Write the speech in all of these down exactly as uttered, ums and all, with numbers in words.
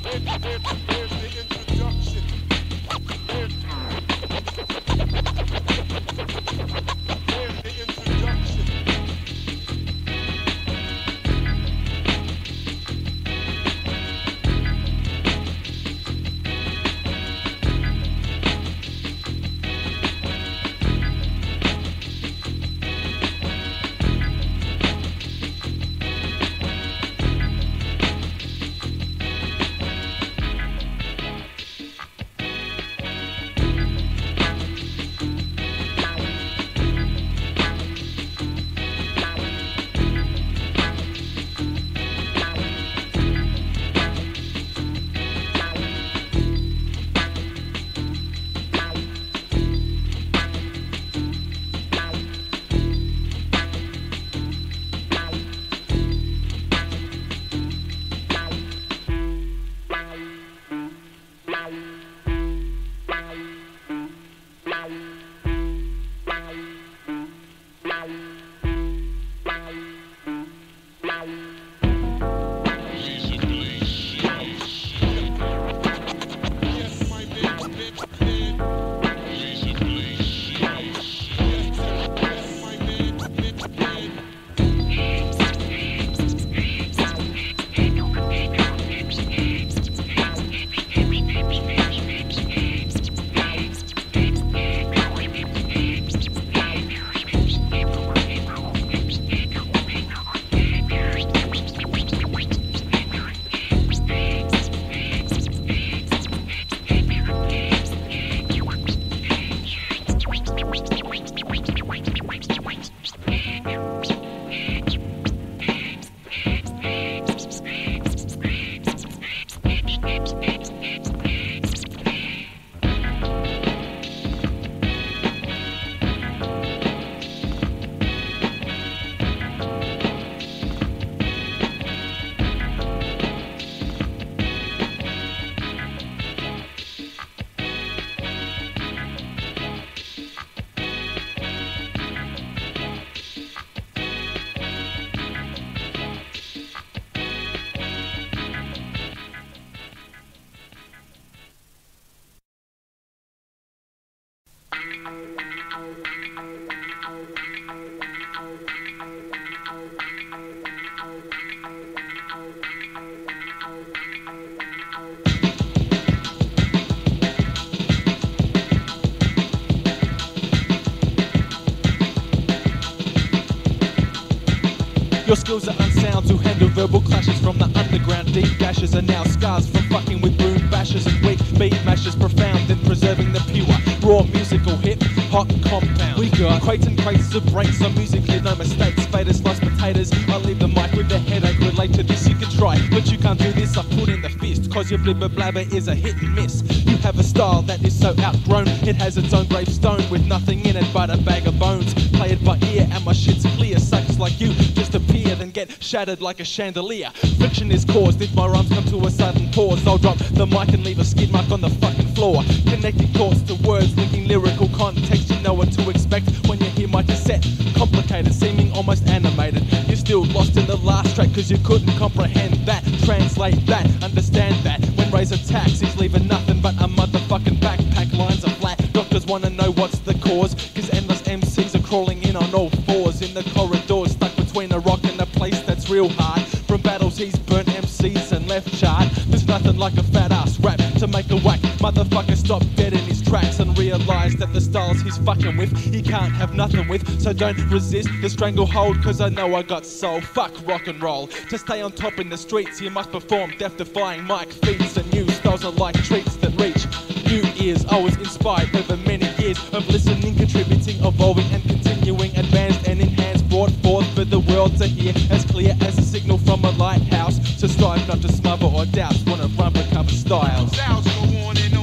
Your skills are unsound to handle verbal clashes from the underground. Deep gashes are now scars from fucking with boom bashes and weak beat mashes, profound in preserving the pure raw musical hip hop compound. We got crates and crates of breaks on musically, no mistakes. Faders, sliced potatoes. I leave the mic with a headache. Relate to this, you can try, but you can't do this. I put in the fist, cause your blibber blabber is a hit and miss. You have a style that is so outgrown, it has its own gravestone with nothing in it but a bag of bones. Play it by ear and my shit's clear. Suckers like you just appear, then get shattered like a chandelier. Friction is caused if my rhymes come to a sudden pause. I'll drop the mic and leave a skid mark on the fucking floor. Connecting chords to words, linking lyrical context. You know what to expect when you hear my cassette. Complicated, seeming almost animated. You're still lost in the last track cause you couldn't comprehend that. Translate that, understand that. When Razor attacks, he's leaving nothing but a motherfucking backpack. Lines are flat, doctors wanna know what's the cause, cause endless M Cs are crawling in on all fours in the corridors, stuck between a rock and a place that's real hard. From battles he's burnt M Cs and left charred. There's nothing like a fat ass rap to make a whack motherfucker stop dead in his tracks and realise that the styles he's fucking with he can't have nothing with. So don't resist the stranglehold, cause I know I got soul. Fuck rock and roll. To stay on top in the streets you must perform death-defying mic feats, and new styles are like treats that reach new ears. I was inspired over many years of listening, contributing, evolving and continuing, advanced and enhanced, brought forth for the world to hear, as clear as a signal from a lighthouse. So strive not to smother or doubt, wanna run recover styles. Styles go on and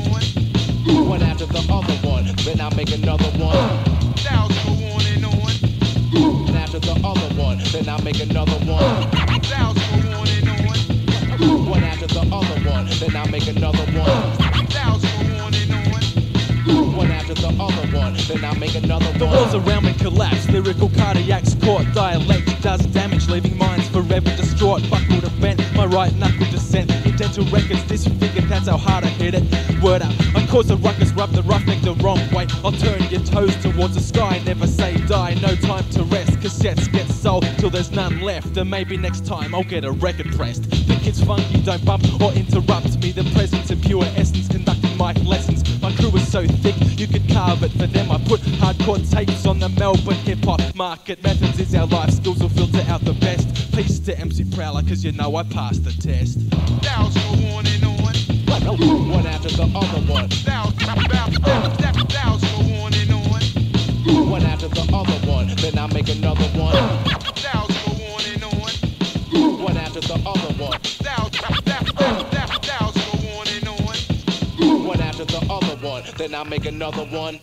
on, one after the other one, then I make another one. styles go on and on, And after the other one, then I make another one. styles go on and on, One after the other one, then I make another one. styles go on and on, One after after the other one, then I make another The one. walls around me collapse, lyrical cardiacs caught. Dialect does damage, leaving minds forever distraught. Buckled and bent, my right knuckle descent. In dental records disfigured, that's how hard I hit it. Word up, I cause a ruckus, rub the roughneck the wrong way. I'll turn your toes towards the sky, never say die. No time to rest, cassettes get sold till there's none left. And maybe next time I'll get a record pressed. Think it's funky, don't bump or interrupt me. The presence and pure essence conducting mic lessons. My crew is so thick, you could carve it for them. I put hardcore tapes on the Melbourne hip-hop market. Methods is our life, skills will filter out the best. Peace to M C Prowler, cause you know I passed the test. Styles go on and on. One after the other one. Styles, styles, styles, styles go on and on. One after the other one, then I make another one. Styles go on and on. One after the other one. Styles, styles, styles, styles go on and on. One after the other one, then I make another one.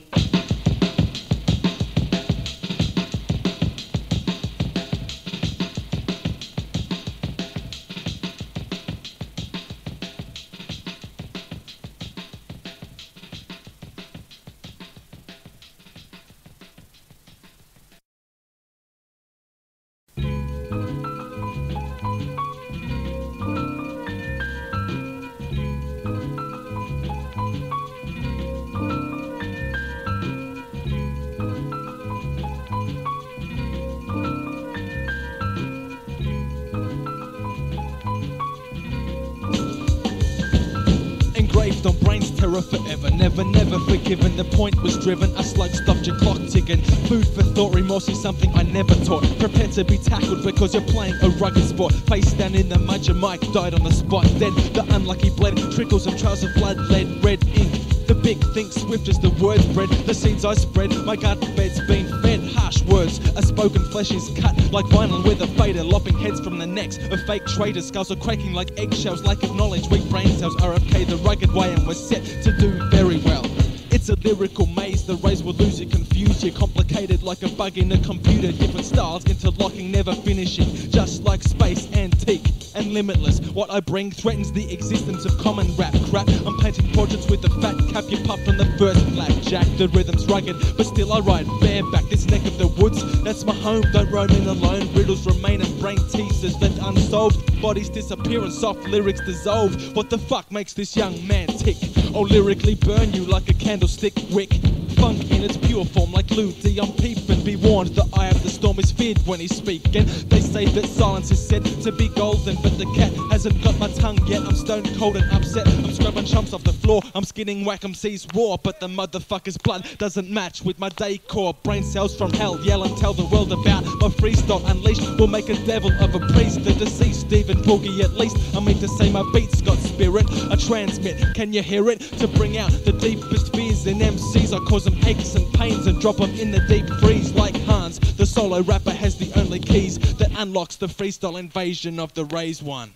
Engraved on brains, terror forever. Never, never forgiven. The point was driven. A slug stopped your clock ticking. Food for thought, remorse is something I never taught. Prepare to be tackled because you're playing a rugged sport. Face down in the mud, your mic died on the spot. Then the unlucky bled. Trickles of trails of blood, lead, red ink. The big think swift as the word spread. The seeds I spread, my gut bed's been fed. Harsh words, a spoken flesh is cut like vinyl with a fader, lopping heads from the necks of fake traitors. Skulls are cracking like eggshells, lack of knowledge, weak brain cells. R F K the rugged way, and we're set to do very well. It's a lyrical maze, the rays will lose you, confuse you, complicated like a bug in a computer. Different styles interlocking, never finishing, just like space, antique and limitless. What I bring threatens the existence of common rap crap. I'm painting portraits with the fat cap you puffed on the first blackjack. The rhythm's rugged, but still I ride bareback. This neck of the woods, that's my home. Don't roam in alone. Riddles remain and brain teasers left unsolved. Bodies disappear and soft lyrics dissolve. What the fuck makes this young man tick? I'll lyrically burn you like a candlestick wick. Funk in its pure form like Lou D. I'm peeping. Be warned, the eye of the storm is feared when he's speaking. They say that silence is said to be golden, but the cat hasn't got my tongue yet. I'm stone cold and upset. I'm scrubbing chumps off the floor. I'm skinning Whack M C's raw, but the motherfucker's blood doesn't match with my decor. Brain cells from hell yell and tell the world about my freestyle unleashed. Will make a devil of a priest, the deceased Stephen Boogie at least. I mean to say my beats got spirit. I transmit, can you hear it? To bring out the deepest fears in M Cs. I cause them aches and pains and drop them in the deep freeze like Hans. The solo rapper has the only keys that unlocks the freestyle invasion of the Rays one.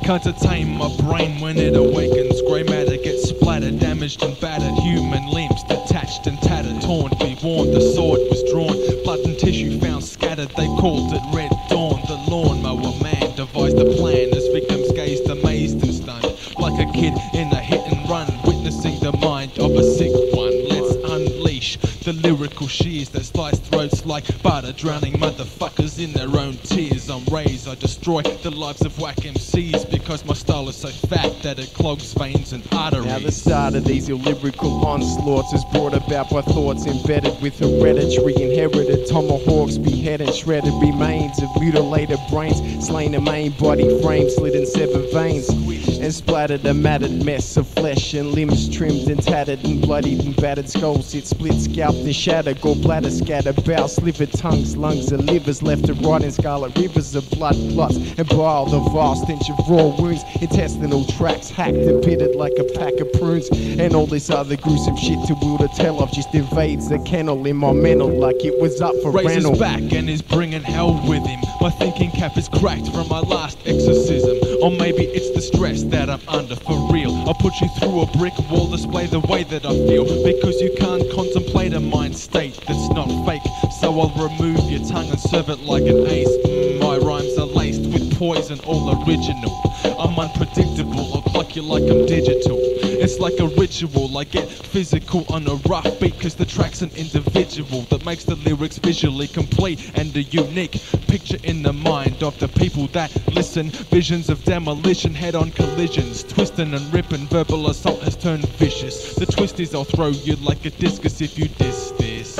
Can't tame my brain when it awakens. Grey matter gets splattered, damaged and battered. Human limbs detached and tattered, torn to be worn. The sword was drawn, blood and tissue found scattered. They called it Red Dawn. The lawnmower man devised a plan as victims gazed amazed and stunned, like a kid in a hit and run, witnessing the mind of a sick one. Let's unleash the lyrical shears that slice throats like butter, drowning motherfuckers in their own tears. On rays I destroy the lives of whack M Cs because my style is so fat that it clogs veins and arteries. Now the start of these lyrical onslaughts is brought about by thoughts embedded with hereditary inherited tomahawks, beheaded, shredded remains of mutilated brains, slain a main body frame, slit in seven veins, and splattered a matted mess of flesh and limbs trimmed and tattered and bloodied and battered skulls hit split, scalped and shattered, gallbladder scattered, bowel slivered, tongues, lungs and livers left to rot in scarlet rivers of blood clots and bile, the vile stench of raw wounds, intestinal tracts hacked and pitted like a pack of prunes, and all this other gruesome shit to will to tell of just invades the kennel in my mental like it was up for Razor's rental. back and is bringing hell with him. My thinking cap is cracked from my last exorcism, or maybe it's the stress that I'm under for real. I'll put you through a brick wall, display the way that I feel, because you can't contemplate a mind state that's not fake. So I'll remove your tongue and serve it like an ace. Mm, my rhymes are laced with poison, all original. I'm unpredictable, I'll pluck you like I'm digital. It's like a ritual, I get physical on a rough beat, cause the track's an individual that makes the lyrics visually complete and a unique picture in the mind of the people that listen. Visions of demolition, head-on collisions, twisting and ripping, verbal assault has turned vicious. The twist is I'll throw you like a discus if you diss this.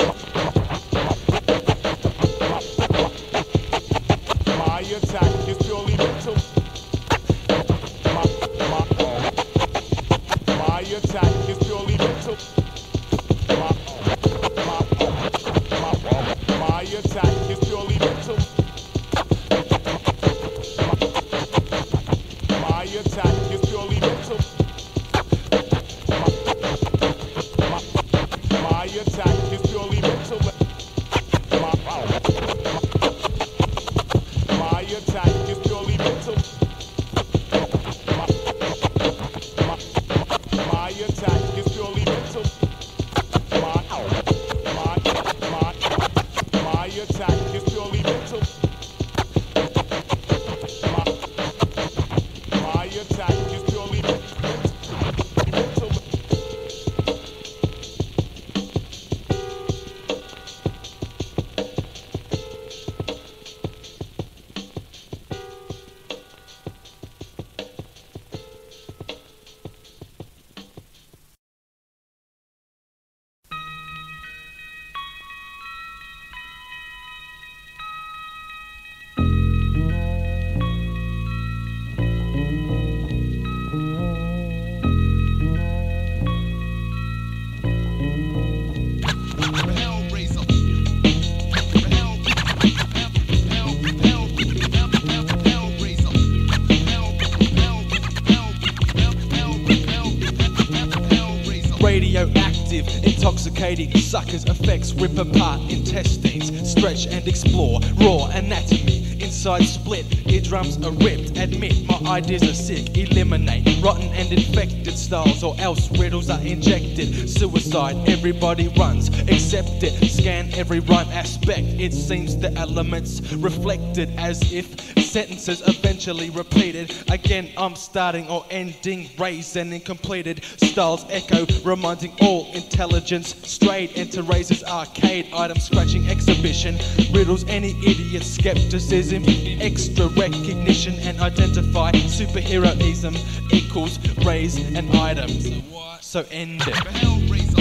My attack is purely mental. My, my, my attack is purely mental. My, my, my, my attack is purely mental. My, my attack is purely mental. My, my, my attack is purely mental. My, my attack is purely mental. My, my, my attack is purely mental. My, my, my, my attack is purely mental. My, my attack is purely mental. Radioactive, intoxicating suckers, effects rip apart intestines, stretch and explore raw anatomy. Inside split, eardrums are ripped. Admit my ideas are sick. Eliminate rotten and infected styles, or else riddles are injected. Suicide, everybody runs, accept it. Scan every rhyme aspect. It seems the elements reflected, as if sentences eventually repeated. Again, I'm starting or ending, raised and incompleted. Styles echo, reminding all intelligence strayed into Razor's arcade. Item scratching exhibition, riddles any idiot skepticism. Extra recognition and identify. Superheroism equals raise an item. So end it.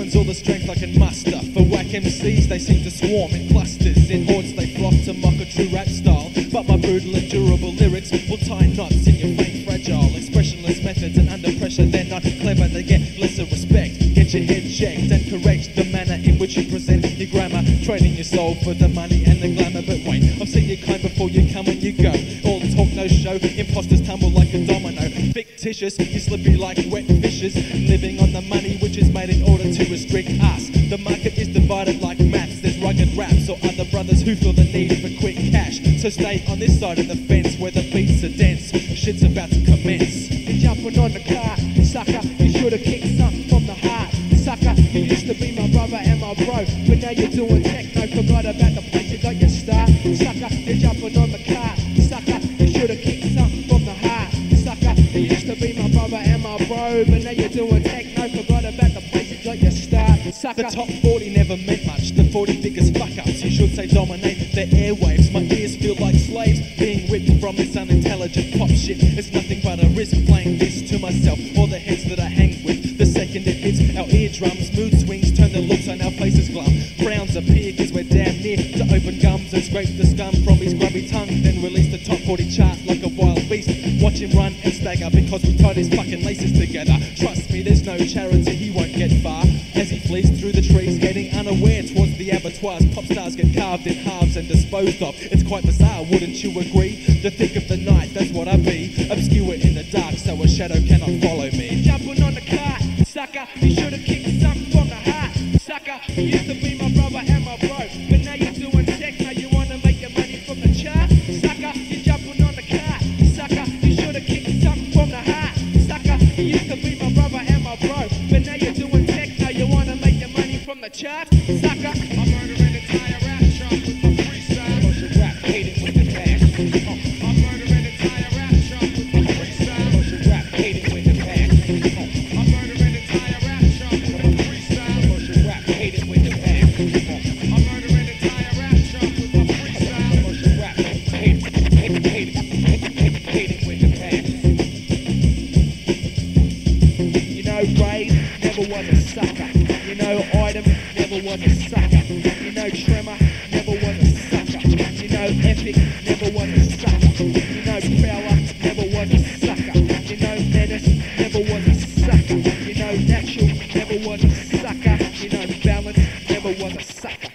summons all the strength I can muster. For whack M Cs, they seem to swarm in clusters. In hordes they flock to mock a true rap style. But my brutal and durable lyrics will tie knots in your faint fragile. Expressionless methods, and under pressure they're not clever, they get lesser respect. Get your head checked and correct the manner in which you present your grammar. Trading your soul for the money and the glamour. But wait, I've seen you climb before you come and you go. All talk, no show, imposters tumble like a domino. Fictitious, you slippy like wet fishes. Living on the money which is made in order to restrict us. The market is divided like maths. There's rugged raps or other brothers who feel the need for quick cash. So stay on this side of the fence where the beats are dense. Shit's about to commence. You're jumping on the car, sucker. You should've kicked something from the heart, sucker. You used to be my brother and my bro, but now you're doing techno. Forgot about the place you got your start, sucker. You're jumping on the car, sucker. You should've kicked something from the heart, sucker. You used to be my brother and my bro, but now you're doing techno. Forgot about the place you got your start, sucker. The top forty never meant much. The forty biggest fuck-ups, you should say, dominate their airwaves. My ears feel like slaves being whipped from this unintelligent pop shit. It's nothing but a risk playing this to myself or the heads that I hang with. The second it hits our eardrums, mood swings turn the looks on our faces glum. Frowns appear cause we're damn near to open gums and scrape the scum from his grubby tongue. Then release the top forty chart like a wild beast. Watch him run and stagger because we tied his fucking laces together. Trust me, there's no charity, he won't get far. As he flees through the trees, heading unaware towards the abattoirs. Pop stars get carved in halves and disposed of. It's quite bizarre, wouldn't you agree? The thick of the night, that's what I be. Obscure in the dark so a shadow cannot follow me. Jumping on the cart, sucker. You should've kicked something from the heart, sucker. You used to be my brother and my bro, but now you're doing techno. You wanna make your money from the chart, sucker. You're jumping on the cart, sucker. You should've kicked something from the heart, sucker. You used to be my brother and my bro, but now you're doing techno. You wanna make your money from the chart, sucker. I'm murdering the entire rap shop with my freestyle. Motion rap, hate it with the back. I'm murdering the entire rap shop with my freestyle. Motion rap, hate it with the back. I'm murdering the entire rap shop with my freestyle. Motion rap, hate it with the back. I'm murdering the entire rap shop with my freestyle. Motion rap, hate it, hate it, hate it, hate it, hate it with the back. You know, Brave never was a sucker. You know, Item never was a sucker. You know, Tremor never was a sucker. You know, Epic never was a sucker. You know, Prowler never was a sucker. You know, Menace never was a sucker. You know, Natural never was a sucker. You know, Balance never was a sucker.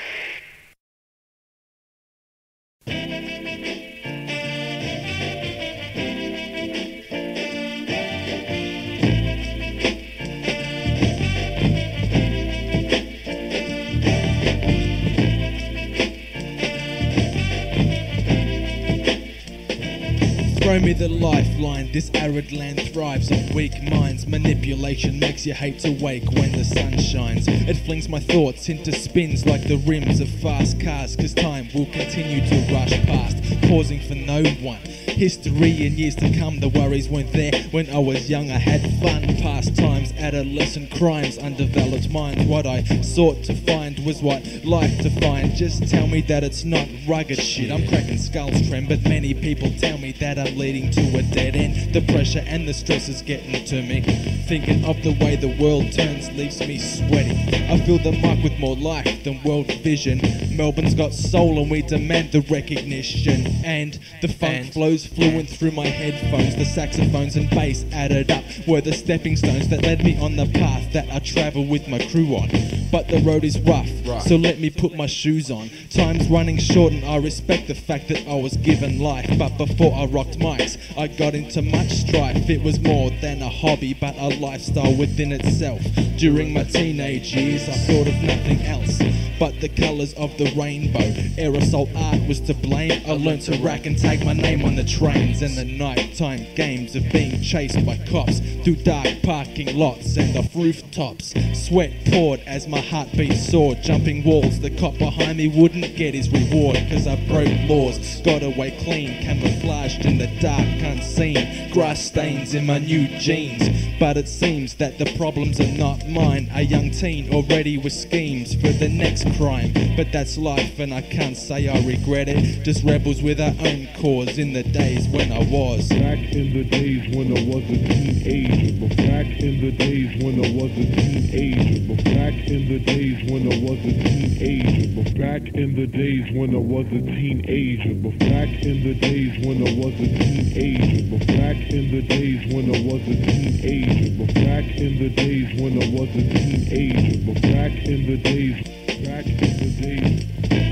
Throw me the lifeline, this arid land thrives on weak minds. Manipulation makes you hate to wake when the sun shines. It flings my thoughts into spins like the rims of fast cars, cause time will continue to rush past, pausing for no one. History in years to come, the worries weren't there when I was young. I had fun, pastimes, adolescent crimes, undeveloped minds. What I sought to find was what life defined. Just tell me that it's not rugged shit. I'm cracking skulls, Trem, but many people tell me that I'm leading to a dead end. The pressure and the stress is getting to me. Thinking of the way the world turns leaves me sweaty. I feel the mic with more life than world vision. Melbourne's got soul and we demand the recognition. And the funk and flows fluent through my headphones. The saxophones and bass added up were the stepping stones that led me on the path that I travel with my crew on. But the road is rough, right, so let me put my shoes on. Time's running short and I respect the fact that I was given life. But before I rocked mics, I got into much strife. It was more than a hobby, but a lifestyle within itself. During my teenage years, I thought of nothing else but the colours of the rainbow. Aerosol art was to blame. I learned to rack and tag my name on the trains. And the nighttime games of being chased by cops through dark parking lots and off rooftops. Sweat poured as my my heartbeat soared. Jumping walls, the cop behind me wouldn't get his reward, cause I broke laws, got away clean, camouflaged in the dark, unseen. Grass stains in my new jeans, but it seems that the problems are not mine. A young teen already with schemes for the next crime, but that's life and I can't say I regret it. Just rebels with our own cause in the days when I was back in the days when I was a teenager. But back in the days when I was a teenager. But back in the days when I was a teenager. But back in the days when I was a teenager. But back in the days when I was a teenager. But back in the days when I was a teenager. But back in the days when I was a teenager. But back in the days, back in the days.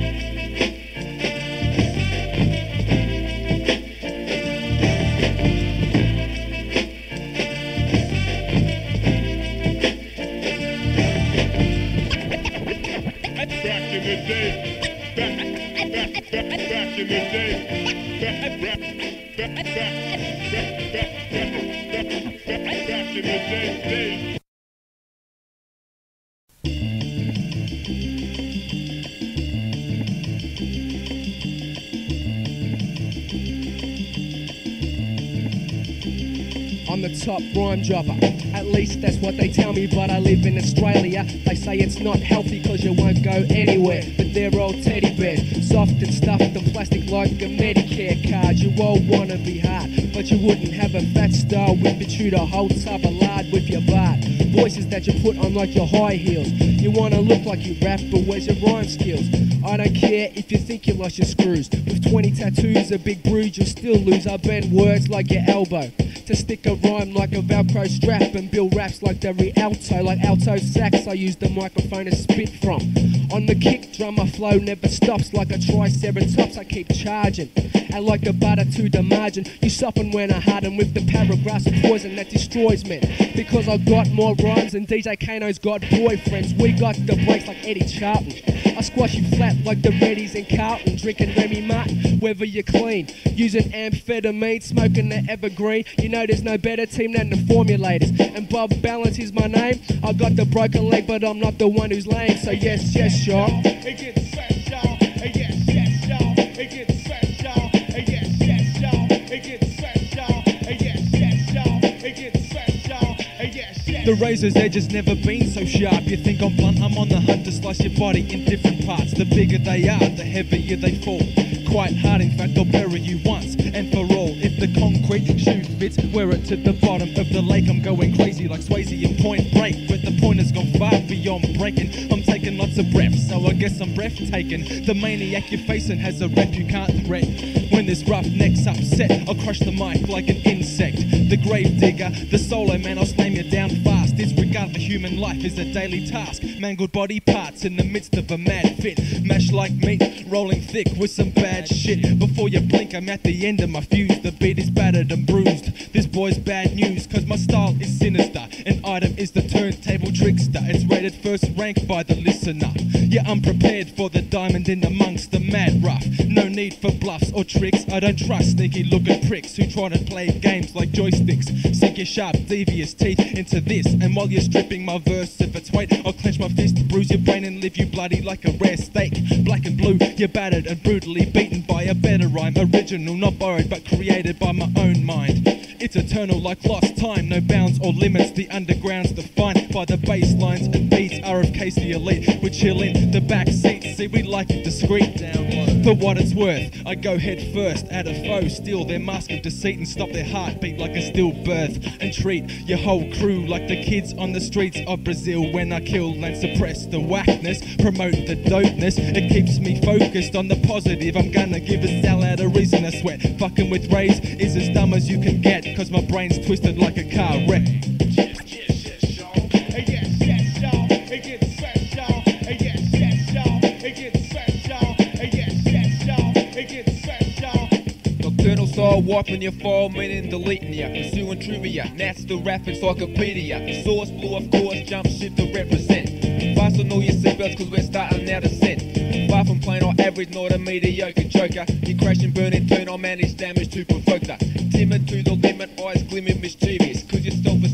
I'm the top rhyme dropper, at least that's what they tell me, but I live in Australia. They say it's not healthy cause you won't go anywhere, but they're all teddy bears, soft and stuffed and plastic like a Medicare card. You all wanna be hard, but you wouldn't have a fat style whip it through the whole tub of lard with your Bart. Voices that you put on like your high heels, you wanna look like you rap, but where's your rhyme skills? I don't care if you think you lost your screws, with twenty tattoos, a big bruise, you'll still lose. I bend words like your elbow to stick a rhyme like a Velcro strap, and build raps like the Rialto, like alto sax I use the microphone to spit from. On the kick drum my flow never stops, like a triceratops I keep charging, and like a butter to the margin. You soften when I harden with the paragraphs of poison that destroys men, because I got more rhymes than D J Kano's got boyfriends. We got the breaks like Eddie Charlton, I squash you flat like the Reddies in Carlton, drinking Remy Martin, whether you're clean, using amphetamine, smoking the evergreen. You know there's no better team than the Formulators, and Bob Balance is my name. I got the broken leg, but I'm not the one who's lame. So yes, yes, y'all. It gets fresh, y'all. Yes, yes, y'all. It gets fresh, y'all. Yes, yes, y'all. It gets fresh, y'all. Yes, yes, y'all. It gets fresh, y'all. Yes, yes. The razor's edge has never been so sharp. You think I'm blunt, I'm on the hunt to slice your body in different parts. The bigger they are, the heavier they fall. Quite hard, in fact, they'll bury you once and for all. If the concrete shoe fits, wear it to the bottom of the lake. I'm going crazy like Swayze in Point Break, but the point has gone far beyond breaking. I'm taking lots of breaths, so I guess I'm breathtaking. The maniac you're facing has a rep you can't threat. When this roughneck's upset, I'll crush the mic like an insect. The grave digger, the solo man, I'll slam you down fast. Disregard for human life is a daily task. Mangled body parts in the midst of a mad fit. Mashed like meat, rolling thick with some bad shit. Before you blink, I'm at the end of my fuse. The beat is battered and bruised. This boy's bad news, cause my style is sinister. An item is the turntable trickster. It's rated first rank by the listener. You're unprepared for the diamond in amongst the mad rough. No need for bluffs or tricks. I don't trust sneaky looking pricks who try to play games like joysticks. Sink your sharp, devious teeth into this, and while you're stripping my verse of its weight, I'll clench my fist, bruise your brain and leave you bloody like a rare steak. Black and blue, you're battered and brutally beaten by a better rhyme. Original, not borrowed, but created by my own mind. It's eternal like lost time, no bounds or limits. The underground's defined by the bass lines and beats. R F K's the elite, we chill in the back seat. See, we like it discreet, down low. For what it's worth, I go head first at a foe, steal their mask of deceit and stop their heartbeat like a stillbirth, and treat your whole crew like the kids on the streets of Brazil. When I kill and suppress the whackness, promote the dopeness, it keeps me focused on the positive. I'm gonna give a salad a reason to sweat. Fucking with Rays is as dumb as you can get, cause my brain's twisted like a car wreck. Yes, yes, yes, y'all. Yes, yes, y'all. It gets fresh, y'all. Yes, yes, y'all. It gets fresh, y'all. Yes, yes, y'all. It gets fresh, y'all. Nocturnal style wiping your file, meaning deleting ya. Pursuing trivia, that's the rap encyclopedia. Source blue, of course, jump ship to represent. Fasten all your seatbelts cause we're starting our descent. Far from plain or average, not a mediocre joker. You crash and burn and turn, I manage damage to provoke that. Timid to the limit, eyes glimmering mischievous, cause your self-esteem's a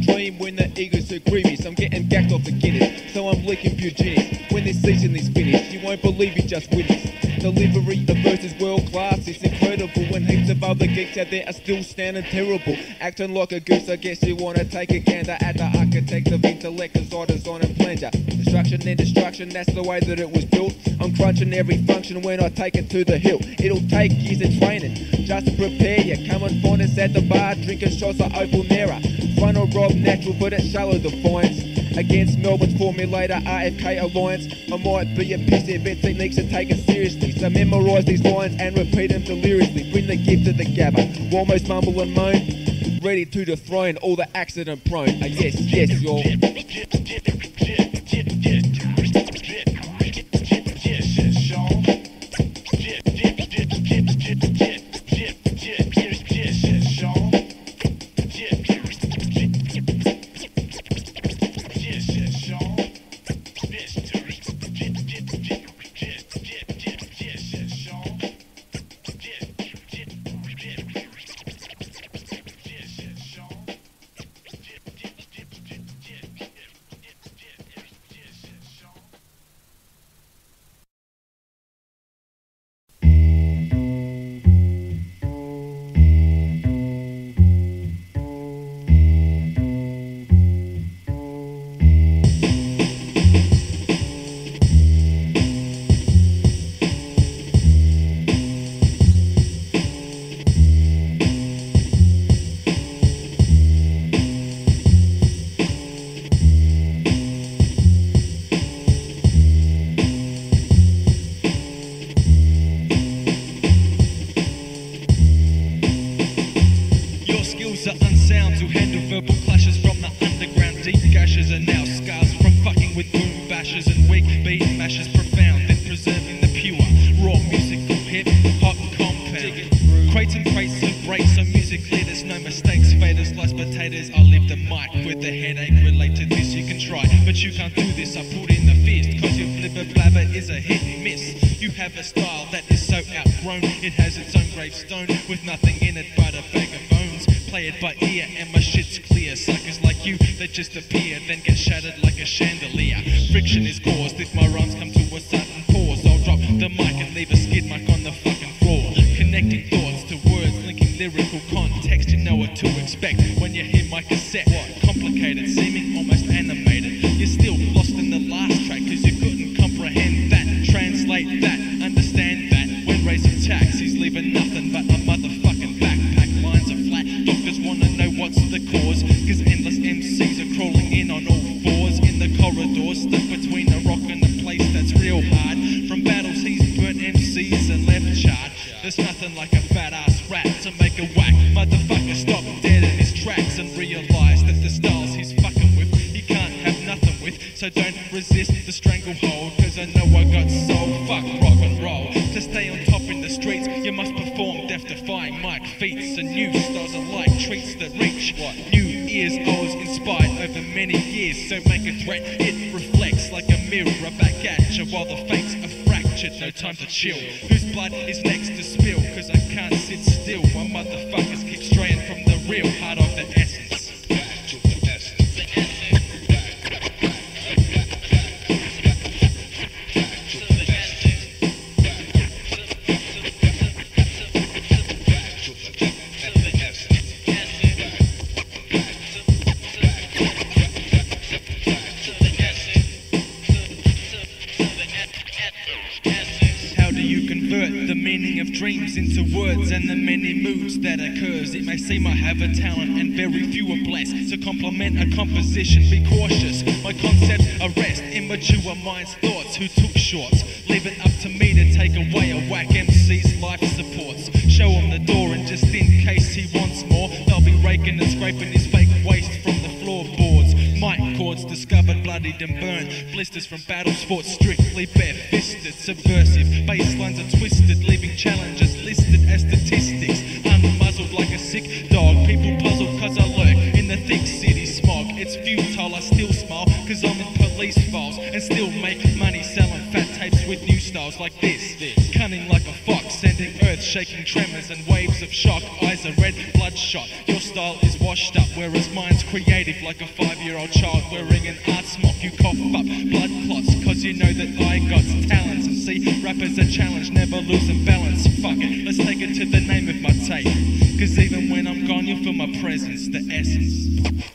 dream when the ego's too greedy. So I'm getting gacked off the Guinness, so I'm leaking pure genius. When this season is finished, you won't believe you just witnessed. Delivery of verses world class, it's incredible. When heaps of other geeks out there are still standing terrible. Acting like a goose, I guess you wanna take a gander at the architect of intellect, cause I design and plan ya. Destruction and destruction, that's the way that it was built. I'm crunching every function when I take it to the hill. It'll take years of training just to prepare ya. Come and find us at the bar, drinking shots of Opal Nera. Front or Rob Natural, but it's shallow defiance. Against Melbourne's formulator R F K Alliance. I might be a piece of it, techniques are taken seriously. So memorise these lines and repeat them deliriously. Bring the gift to the gabba, almost mumble and moan. Ready to dethrone all the accident prone. Ah, yes, yes, y'all. Just appear, then get shattered like a chandelier. Friction is caused if my rhymes come to a sudden pause. I'll drop the mic and leave a skid mark on the fucking floor. Connecting thoughts to words, linking lyrical context. You know what to expect when you hear my cassette. Complicated, seeming almost animated. You're still lost in the last track cause you couldn't comprehend that. Translate that, understand that. When raising taxis, leaving nothing but a motherfucking backpack. Lines are flat, doctors wanna know what's the cause. Cause endless M Cs are crawling in on all fours in the corridors, stuck between a rock and a place that's real hard. From battles he's burnt M Cs and left charred. There's nothing like a fat ass rat to make a whack motherfucker stop dead in his tracks and realise that the styles he's fucking with he can't have nothing with. So don't resist the stranglehold, cause I know I got soul. Fuck rock and roll. To stay on top in the streets you must perform death-defying mic feats and new styles are like treats that reach new ears. I was inspired over many years, so make a threat, it reflects like a mirror back at you while the fates are fractured. No time to chill. Whose blood is next to spill? Cause I can't sit still while motherfuckers keep straying from the real heart of the essence. Dreams into words and the many moods that occurs. It may seem I have a talent and very few are blessed to complement a composition. Be cautious, my concepts arrest immature minds' thoughts who took shorts. Leave it up to me to take away a whack M C's life supports. Show him the door and just in case he wants more, they'll be raking and scraping his fake waste from the floorboards. Mic cords discovered, bloodied and burned. Blisters from battles fought strictly bare-fisted. Subversive bass lines are twisted, leaving challenges listed as statistics. Unmuzzled like a sick dog. People puzzled cause I lurk in the thick city smog. It's futile, I still smile cause I'm in police files and still make money selling fat tapes with new styles like this. Cunning like a fox, sending earth-shaking tremors and waves of shock. Eyes are red, bloodshot. Your style is washed up, whereas mine's creative like like a five-year-old child wearing an art smock. You cough up blood clots, cause you know that I got talents. And see, rappers a challenge, never losing balance. Fuck it, let's take it to the name of my tape. Cause even when I'm gone, you'll feel my presence, the essence.